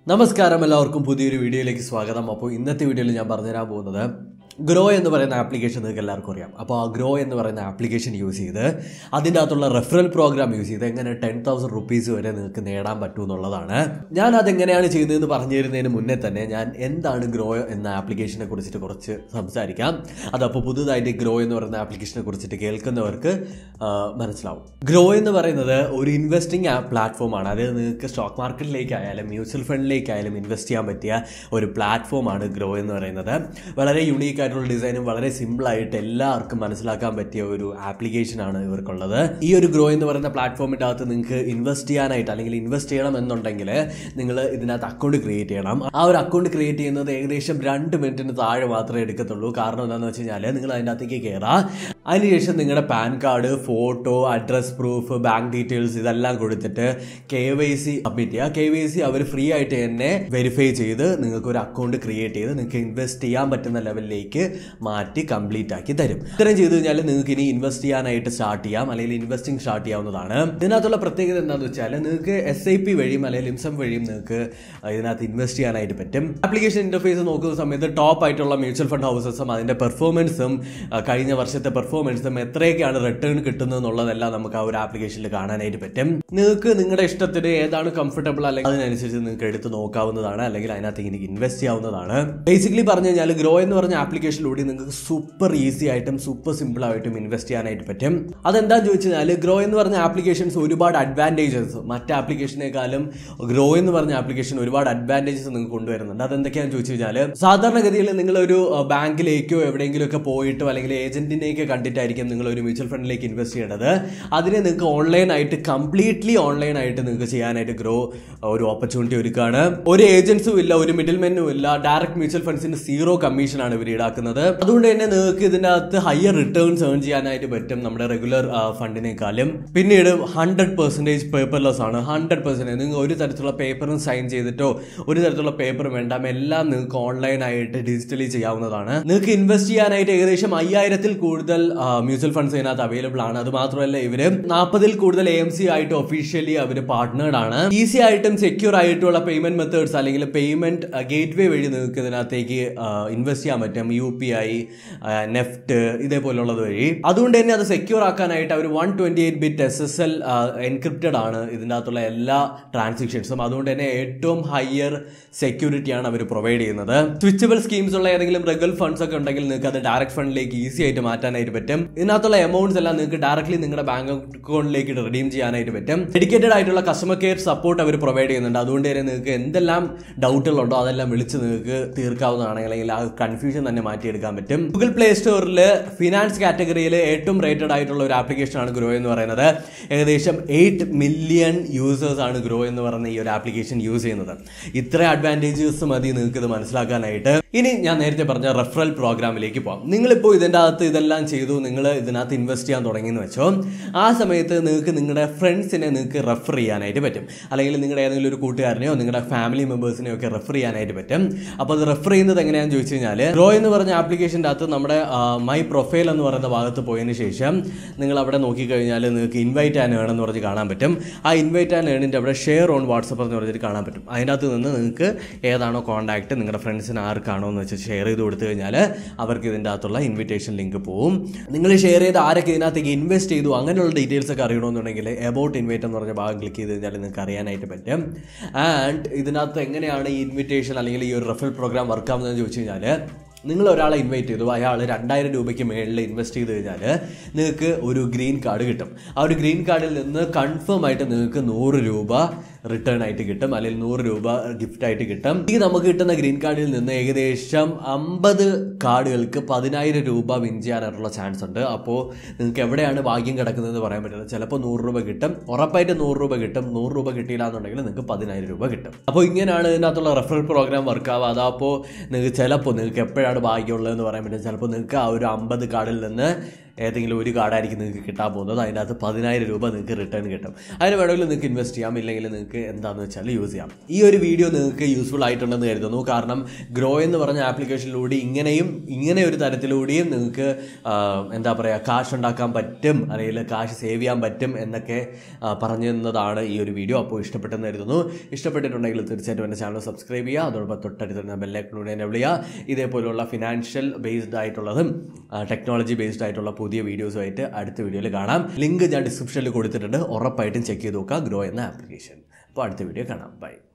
നമസ്കാരം എല്ലാവർക്കും പുതിയൊരു വീഡിയോയിലേക്ക് സ്വാഗതം. അപ്പോൾ ഇന്നത്തെ വീഡിയോയിൽ ഞാൻ പറഞ്ഞുതരാൻ പോകുന്നത് ഗ്രോ എന്ന് പറയുന്ന ആപ്ലിക്കേഷൻ നിങ്ങൾക്ക് എല്ലാവർക്കും അറിയാം. അപ്പോൾ ആ ഗ്രോ എന്ന് പറയുന്ന ആപ്ലിക്കേഷൻ യൂസ് ചെയ്ത് അതിൻ്റെ അകത്തുള്ള റെഫറൽ പ്രോഗ്രാം യൂസ് ചെയ്ത് എങ്ങനെ 10,000 റുപ്പീസ് വരെ നിങ്ങൾക്ക് നേടാൻ പറ്റും എന്നുള്ളതാണ്. ഞാൻ അതെങ്ങനെയാണ് ചെയ്യുന്നതെന്ന് പറഞ്ഞു തരുന്നതിന് മുന്നേ തന്നെ ഞാൻ എന്താണ് ഗ്രോ എന്ന ആപ്ലിക്കേഷനെ കുറിച്ചിട്ട് കുറച്ച് സംസാരിക്കാം. അതപ്പോൾ പുതുതായിട്ട് ഗ്രോ എന്ന് പറയുന്ന ആപ്ലിക്കേഷനെ കുറിച്ചിട്ട് കേൾക്കുന്നവർക്ക് മനസ്സിലാവും. ഗ്രോ എന്ന് പറയുന്നത് ഒരു ഇൻവെസ്റ്റിംഗ് പ്ലാറ്റ്ഫോമാണ്. അത് നിങ്ങൾക്ക് സ്റ്റോക്ക് മാർക്കറ്റിലേക്കായാലും മ്യൂച്വൽ ഫണ്ടിലേക്കായാലും ഇൻവെസ്റ്റ് ചെയ്യാൻ പറ്റിയ ഒരു പ്ലാറ്റ്ഫോമാണ് ഗ്രോ എന്ന് പറയുന്നത്. വളരെ യുണീക്ക് ആയിട്ടുള്ള ഡിസൈനും വളരെ സിമ്പിളായിട്ട് എല്ലാവർക്കും മനസ്സിലാക്കാൻ പറ്റിയ ഒരു ആപ്ലിക്കേഷനാണ് ഇവർക്കുള്ളത്. ഈ ഒരു ഗ്രോ എന്ന് പറയുന്ന പ്ലാറ്റ്ഫോമിൻ്റെ അകത്ത് നിങ്ങൾക്ക് ഇൻവെസ്റ്റ് ചെയ്യാനായിട്ട് അല്ലെങ്കിൽ ഇൻവെസ്റ്റ് ചെയ്യണം എന്നുണ്ടെങ്കിൽ നിങ്ങൾ ഇതിനകത്ത് അക്കൗണ്ട് ക്രിയേറ്റ് ചെയ്യണം. ആ ഒരു അക്കൗണ്ട് ക്രിയേറ്റ് ചെയ്യുന്നത് ഏകദേശം 2 മിനിറ്റിന് താഴെ മാത്രമേ എടുക്കത്തുള്ളൂ. കാരണം എന്താണെന്ന് വെച്ച് കഴിഞ്ഞാൽ നിങ്ങൾ അതിൻ്റെ അകത്തേക്ക് കയറാം. അതിനുശേഷം നിങ്ങളുടെ PAN card, photo, address proof, bank details ഇതെല്ലാം കൊടുത്തിട്ട് KYC സബ്മിറ്റ് ചെയ്യുക. KYC അവർ ഫ്രീ ആയിട്ട് തന്നെ വെരിഫൈ ചെയ്ത് നിങ്ങൾക്ക് ഒരു അക്കൗണ്ട് ക്രിയേറ്റ് ചെയ്ത് നിങ്ങൾക്ക് ഇൻവെസ്റ്റ് ചെയ്യാൻ പറ്റുന്ന ലെവലിലേക്ക് മാറ്റി കംപ്ലീറ്റ് ആക്കി തരും. ഇത്രയും ചെയ്ത് കഴിഞ്ഞാൽ നിങ്ങൾക്ക് ഇനി ഇൻവെസ്റ്റ് ചെയ്യാനായിട്ട് സ്റ്റാർട്ട് ചെയ്യാം, അല്ലെങ്കിൽ ഇൻവെസ്റ്റിംഗ് സ്റ്റാർട്ട് ചെയ്യാവുന്നതാണ്. ഇതിനകത്തുള്ള പ്രത്യേകത എന്താണെന്ന് വെച്ചാൽ നിങ്ങൾക്ക് SIP വഴിയും അല്ലെങ്കിൽ ലിംസം വഴിയും നിങ്ങൾക്ക് ഇതിനകത്ത് ഇൻവെസ്റ്റ് ചെയ്യാനായിട്ട് പറ്റും. ആപ്ലിക്കേഷൻ ഇന്റർഫേസ് നോക്കുന്ന സമയത്ത് ടോപ്പ് ആയിട്ടുള്ള മ്യൂച്വൽ ഫണ്ട് ഹൗസസും അതിന്റെ പെർഫോമൻസും കഴിഞ്ഞ വർഷത്തെ പെർഫോമൻസും എത്രയൊക്കെയാണ് റിട്ടേൺ കിട്ടുന്നത് എന്നുള്ളതെല്ലാം നമുക്ക് ആ ഒരു ആപ്ലിക്കേഷനിൽ കാണാനായിട്ട് പറ്റും. നിങ്ങൾക്ക് നിങ്ങളുടെ ഇഷ്ടത്തിന് ഏതാണ് കംഫർട്ടബിൾ അല്ലെങ്കിൽ അതിനനുസരിച്ച് നിങ്ങൾക്ക് എടുത്ത് നോക്കാവുന്നതാണ്, അല്ലെങ്കിൽ അതിനകത്ത് എനിക്ക് ഇൻവെസ്റ്റ് ചെയ്യാവുന്നതാണ്. ബേസിക്കലി പറഞ്ഞു കഴിഞ്ഞാൽ ഗ്രോ എന്ന് പറഞ്ഞ ആപ്ലിക്കേഷനിലൂടെ നിങ്ങൾക്ക് സൂപ്പർ ഈസി ആയിട്ടും സൂപ്പർ സിമ്പിൾ ആയിട്ടും ഇൻവെസ്റ്റ് ചെയ്യാനായിട്ട് പറ്റും. അതെന്താണെന്ന് ചോദിച്ചു കഴിഞ്ഞാൽ ഗ്രോ എന്ന് പറഞ്ഞ ആപ്ലിക്കേഷൻസ് ഒരുപാട് അഡ്വാൻറ്റേജസ് മറ്റ് ആപ്ലിക്കേഷനേക്കാളും ഗ്രോ എന്ന് പറഞ്ഞ ആപ്ലിക്കേഷൻ ഒരുപാട് അഡ്വാൻറ്റേജസ് നിങ്ങൾക്ക് കൊണ്ടുവരുന്നുണ്ട്. അതെന്തൊക്കെയാണെന്ന് ചോദിച്ചു കഴിഞ്ഞാൽ സാധാരണഗതിയിൽ നിങ്ങളൊരു ബാങ്കിലേക്കോ എവിടെയെങ്കിലും ഒക്കെ പോയിട്ടോ അല്ലെങ്കിൽ ഏജന്റിനെയൊക്കെ കണ്ടിട്ടായിരിക്കും നിങ്ങൾ ഒരു മ്യൂച്വൽ ഫണ്ടിലേക്ക് ഇൻവെസ്റ്റ് ചെയ്യേണ്ടത്. അതിനെ നിങ്ങൾക്ക് ഓൺലൈനായിട്ട് കംപ്ലീറ്റ്ലി ഓൺലൈനായിട്ട് നിങ്ങൾക്ക് ചെയ്യാനായിട്ട് ഗ്രോ ഒരു ഓപ്പർച്യൂണിറ്റി ഒരുക്കുകയാണ്. ഒരു ഏജൻസും ഇല്ല, ഒരു മിഡിൽമെനും ഇല്ല. ഡയറക്റ്റ് മ്യൂച്വൽ ഫണ്ട്സിന് 0 കമ്മീഷനാണ് ഇവർ ഈടാക്കുന്നത്. അതുകൊണ്ട് തന്നെ നിങ്ങൾക്ക് ഇതിനകത്ത് ഹയർ റിട്ടേൺസ് ഏൺ ചെയ്യാനായിട്ട് പറ്റും നമ്മുടെ റെഗുലർ ഫണ്ടിനേക്കാളും. പിന്നീട് 100% പേപ്പർലെസ് ആണ്. 100% നിങ്ങൾ ഒരു തരത്തിലുള്ള പേപ്പറും സൈൻ ചെയ്തിട്ടോ ഒരു തരത്തിലുള്ള പേപ്പറും വേണ്ട, എല്ലാം നിങ്ങൾക്ക് ഓൺലൈനായിട്ട് ഡിജിറ്റലി ചെയ്യാവുന്നതാണ്. നിങ്ങൾക്ക് ഇൻവെസ്റ്റ് ചെയ്യാനായിട്ട് ഏകദേശം 5000-ൽ കൂടുതൽ മ്യൂച്വൽ ഫണ്ട്സ് ഇതിനകത്ത് അവൈലബിൾ ആണ്. അത് മാത്രമല്ല ഇവര് 40-ൽ കൂടുതൽ AMC ആയിട്ട് ഒഫീഷ്യലി അവർ പാർട്ട്നേർഡ് ആണ്. ഈസി ആയിട്ടും സെക്യൂർ ആയിട്ടുള്ള പേയ്മെന്റ് മെത്തേഡ്സ് അല്ലെങ്കിൽ പേയ്മെന്റ് ഗേറ്റ് വേ വഴി നിങ്ങൾക്ക് ഇതിനകത്തേക്ക് ഇൻവെസ്റ്റ് ചെയ്യാൻ പറ്റും. UPI, നെഫ്റ്റ് ഇതേപോലുള്ളത് വഴി. അതുകൊണ്ട് തന്നെ അത് സെക്യൂർ ആക്കാനായിട്ട് അവർ 128-bit SSL എൻക്രിപ്റ്റഡ് ആണ് ഇതിൻ്റെ അകത്തുള്ള എല്ലാ ട്രാൻസാക്ഷൻസും. അതുകൊണ്ട് തന്നെ ഏറ്റവും ഹയർ സെക്യൂരിറ്റിയാണ് അവർ പ്രൊവൈഡ് ചെയ്യുന്നത്. സ്വിച്ചബിൾ സ്കീംസ് ഉള്ള ഏതെങ്കിലും റെഗുലർ ഫണ്ട്സ് ഒക്കെ ഉണ്ടെങ്കിൽ നിങ്ങൾക്ക് അത് ഡയറക്റ്റ് ഫണ്ടിലേക്ക് ഈസി ആയിട്ട് മാറ്റാനായിട്ട് പറ്റും. ഇതിനകത്തുള്ള എമൗണ്ട്സ് എല്ലാം നിങ്ങൾക്ക് ഡയറക്ട്ലി നിങ്ങളുടെ ബാങ്ക് അക്കൗണ്ടിലേക്ക് റിഡീം ചെയ്യാനായിട്ട് പറ്റും. ഡെഡിക്കേറ്റഡ് ആയിട്ടുള്ള കസ്റ്റമർ കെയർ സപ്പോർട്ട് അവർ പ്രൊവൈഡ് ചെയ്യുന്നുണ്ട്. അതുകൊണ്ട് തന്നെ നിങ്ങൾക്ക് എന്തെല്ലാം ഡൗട്ടുകളുണ്ടോ അതെല്ലാം വിളിച്ച് നിങ്ങൾക്ക് തീർക്കാവുന്നതാണ്, അല്ലെങ്കിൽ ആ കൺഫ്യൂഷൻ തന്നെ മാറ്റിയെടുക്കാൻ പറ്റും. ഗൂഗിൾ പ്ലേ സ്റ്റോറിൽ ഫിനാൻസ് കാറ്റഗറിയിൽ ഏറ്റവും റേറ്റഡ് ആയിട്ടുള്ള ഒരു ആപ്ലിക്കേഷനാണ് ഗ്രോ എന്ന് പറയുന്നത്. ഏകദേശം 8 മില്യൺ യൂസേഴ്സ് ആണ് ഗ്രോ എന്ന് പറയുന്ന ഈ ഒരു ആപ്ലിക്കേഷൻ യൂസ് ചെയ്യുന്നത്. ഇത്ര അഡ്വാൻറ്റേജസ് മതി നിങ്ങൾക്ക് ഇത് മനസ്സിലാക്കാനായിട്ട്. ഇനി ഞാൻ നേരത്തെ പറഞ്ഞ റെഫറൽ പ്രോഗ്രാമിലേക്ക് പോകാം. നിങ്ങളിപ്പോൾ ഇതിൻ്റെ അകത്ത് ഇതെല്ലാം ചെയ്തു, നിങ്ങൾ ഇതിനകത്ത് ഇൻവെസ്റ്റ് ചെയ്യാൻ തുടങ്ങിയെന്ന് വെച്ചോ, ആ സമയത്ത് നിങ്ങൾക്ക് നിങ്ങളുടെ ഫ്രണ്ട്സിനെ നിങ്ങൾക്ക് റെഫർ ചെയ്യാനായിട്ട് പറ്റും, അല്ലെങ്കിൽ നിങ്ങളുടെ ഏതെങ്കിലും ഒരു കൂട്ടുകാരനെയോ നിങ്ങളുടെ ഫാമിലി മെമ്പേഴ്സിനെയോ ഒക്കെ റെഫർ ചെയ്യാനായിട്ട് പറ്റും. അപ്പോൾ അത് റെഫർ ചെയ്യുന്നത് എങ്ങനെയാണെന്ന് ചോദിച്ചു കഴിഞ്ഞാൽ ഗ്രോ എന്ന് പറഞ്ഞ ആപ്ലിക്കേഷൻ്റെ അകത്ത് നമ്മുടെ മൈ പ്രൊഫൈൽ എന്ന് പറയുന്ന ഭാഗത്ത് പോയതിന് ശേഷം നിങ്ങൾ അവിടെ നോക്കിക്കഴിഞ്ഞാൽ നിങ്ങൾക്ക് ഇൻവൈറ്റ് ആൻഡ് ഏൺ എന്ന് പറഞ്ഞ് കാണാൻ പറ്റും. ആ ഇൻവൈറ്റ് ആൻഡ് ഏണിൻ്റെ അവിടെ ഷെയർ ഓൺ വാട്സപ്പ് എന്ന് പറഞ്ഞിട്ട് കാണാൻ പറ്റും. അതിനകത്ത് നിന്ന് നിങ്ങൾക്ക് ഏതാണോ കോൺടാക്ട് നിങ്ങളുടെ ഫ്രണ്ട്സിന് ആർക്കാണോ എന്ന് വെച്ച് ഷെയർ ചെയ്ത് കൊടുത്തു കഴിഞ്ഞാൽ അവർക്ക് ഇതിൻ്റെ അകത്തുള്ള ഇൻവിറ്റേഷൻ ലിങ്ക് പോവും. നിങ്ങൾ ഷെയർ ചെയ്ത് ആരൊക്കെ ഇതിനകത്തേക്ക് ഇൻവെസ്റ്റ് ചെയ്തു അങ്ങനെയുള്ള ഡീറ്റെയിൽസ് ഒക്കെ അറിയണമെന്നുണ്ടെങ്കിൽ എബൌട്ട് ഇൻവൈറ്റ് എന്ന് പറഞ്ഞ ഭാഗം ക്ലിക്ക് ചെയ്ത് കഴിഞ്ഞാൽ നിങ്ങൾക്ക് അറിയാനായിട്ട് പറ്റും. ആൻഡ് ഇതിനകത്ത് എങ്ങനെയാണ് ഈ ഇൻവിറ്റേഷൻ അല്ലെങ്കിൽ ഈ ഒരു റെഫറൽ പ്രോഗ്രാം വർക്ക് ആവുന്നതെന്ന് ചോദിച്ചു കഴിഞ്ഞാൽ, നിങ്ങൾ ഒരാളെ ഇൻവൈറ്റ് ചെയ്തു, അയാൾ 2000 രൂപയ്ക്ക് മേളിൽ ഇൻവെസ്റ്റ് ചെയ്ത് കഴിഞ്ഞാൽ നിങ്ങൾക്ക് ഒരു ഗ്രീൻ കാർഡ് കിട്ടും. ആ ഒരു ഗ്രീൻ കാർഡിൽ നിന്ന് കൺഫേം ആയിട്ട് നിങ്ങൾക്ക് 100 രൂപ റിട്ടേൺ ആയിട്ട് കിട്ടും, അല്ലെങ്കിൽ 100 രൂപ ഗിഫ്റ്റ് ആയിട്ട് കിട്ടും. ഈ നമുക്ക് കിട്ടുന്ന ഗ്രീൻ കാർഡിൽ നിന്ന് ഏകദേശം 50 കാർഡുകൾക്ക് 10,000 രൂപ വിൻ ചെയ്യാനായിട്ടുള്ള ചാൻസ് ഉണ്ട്. അപ്പോൾ നിങ്ങൾക്ക് എവിടെയാണ് ഭാഗ്യം കിടക്കുന്നതെന്ന് പറയാൻ പറ്റില്ല. ചിലപ്പോൾ 100 രൂപ കിട്ടും, ഉറപ്പായിട്ട് 100 രൂപ കിട്ടും. 100 രൂപ കിട്ടിയില്ല എന്നുണ്ടെങ്കിൽ നിങ്ങൾക്ക് 10,000 രൂപ കിട്ടും. അപ്പോൾ ഇങ്ങനെയാണ് ഇതിനകത്തുള്ള റെഫറൽ പ്രോഗ്രാം വർക്ക് ആവുക. അതപ്പോൾ നിങ്ങൾക്ക് ചിലപ്പോൾ നിങ്ങൾക്ക് എപ്പോഴാണ് ഭാഗ്യമുള്ളതെന്ന് പറയാൻ പറ്റും. ചിലപ്പോൾ നിങ്ങൾക്ക് ആ ഒരു 50 കാർഡിൽ നിന്ന് ഏതെങ്കിലും ഒരു കാർഡായിരിക്കും നിങ്ങൾക്ക് കിട്ടാൻ പോകുന്നത്. അതിനകത്ത് 10,000 രൂപ നിങ്ങൾക്ക് റിട്ടേൺ കിട്ടും. അതിന് വേണമെങ്കിൽ നിങ്ങൾക്ക് ഇൻവെസ്റ്റ് ചെയ്യാം, ഇല്ലെങ്കിൽ നിങ്ങൾക്ക് എന്താണെന്ന് വെച്ചാൽ യൂസ് ചെയ്യാം. ഈ ഒരു വീഡിയോ നിങ്ങൾക്ക് യൂസ്ഫുൾ ആയിട്ടുണ്ടെന്ന് കരുതുന്നു. കാരണം ഗ്രോ എന്ന് പറഞ്ഞ ആപ്ലിക്കേഷനിലൂടെ ഇങ്ങനെ ഒരു തരത്തിലൂടെയും നിങ്ങൾക്ക് എന്താ പറയുക കാശ് ഉണ്ടാക്കാൻ പറ്റും, അല്ലെങ്കിൽ കാശ് സേവ് ചെയ്യാൻ പറ്റും എന്നൊക്കെ പറഞ്ഞു തന്നതാണ് ഈ ഒരു വീഡിയോ. അപ്പോൾ ഇഷ്ടപ്പെട്ടെന്ന് കരുതുന്നു. ഇഷ്ടപ്പെട്ടിട്ടുണ്ടെങ്കിൽ തീർച്ചയായിട്ടും എൻ്റെ ചാനൽ സബ്സ്ക്രൈബ് ചെയ്യുക. അതോടൊപ്പം തൊട്ടടുത്ത് ബെല്ലൈക്കൺ എനേബിൾ ചെയ്യുക. ഇതേപോലുള്ള ഫിനാൻഷ്യൽ ബേസ്ഡ് ആയിട്ടുള്ളതും ടെക്നോളജി ബേസ്ഡ് ആയിട്ടുള്ള പുതിയ വീഡിയോസുമായിട്ട് അടുത്ത വീഡിയോയിൽ കാണാം. ലിങ്ക് ഞാൻ ഡിസ്ക്രിപ്ഷനിൽ കൊടുത്തിട്ടുണ്ട്. ഉറപ്പായിട്ടും ചെക്ക് ചെയ്ത് നോക്കുക ഗ്രോ എന്ന ആപ്ലിക്കേഷൻ. അപ്പോൾ അടുത്ത വീഡിയോ കാണാം. ബൈ.